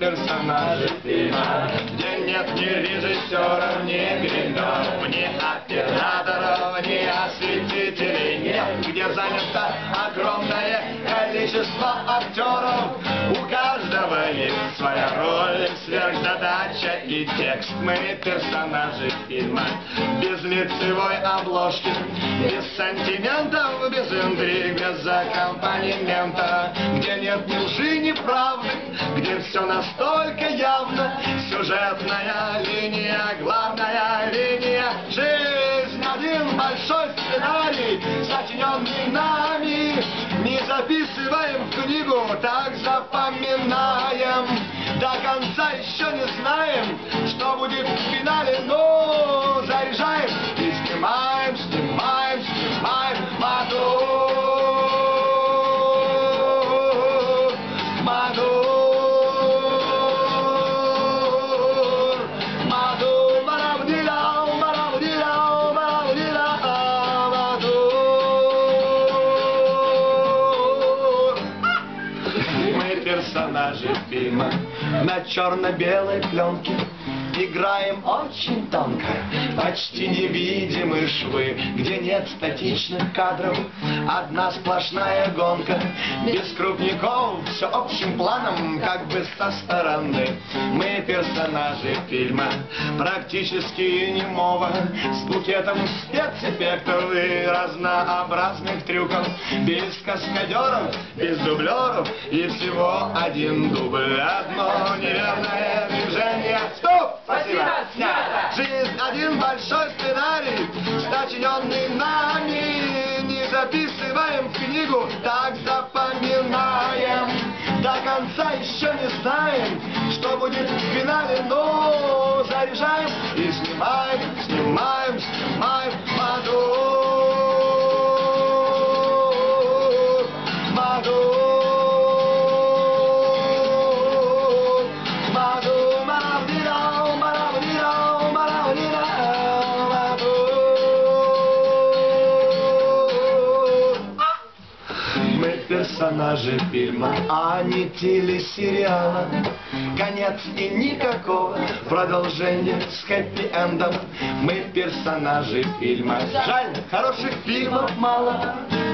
персонажи фильма, где нет ни режиссеров, ни гримеров, ни операторов, ни осветителей нет, где занято огромное количество актеров. У каждого есть своя роль, сверхзадача и текст. Мы персонажи фильма, без лицевой обложки, без сантиментов, без интриг, без аккомпанемента, где нет ни лжи, ни правды, где все настолько явно. Сюжетная линия, главная линия, жизнь, один большой сценарий, сочиненный нами. Не записываем в книгу, так запоминаем. До конца еще не знаем, что будет в финале, но заряжаем и снимаем, снимаем, снимаем мотор. Персонажи фильма на черно-белой пленке играем очень тонко, почти невидимые швы, где нет статичных кадров, одна сплошная гонка, без крупников, все общим планом, как бы со стороны. Мы персонажи фильма, практически немого, с букетом спецэффектов и разнообразных трюков, без каскадеров, без дублеров и всего один дубль, одно неверное движение. Стоп! Спасибо. Снято. Жизнь один большой сценарий, сочиненный нами. Не записываем в книгу, так запоминаем. До конца еще не знаем, что будет в финале, но заряжаем и снимаем, снимаем, снимаем мотор. Персонажи фильма, а не телесериала. Конец и никакого продолжения с хэппи-эндом. Мы персонажи фильма. Жаль, хороших фильмов мало.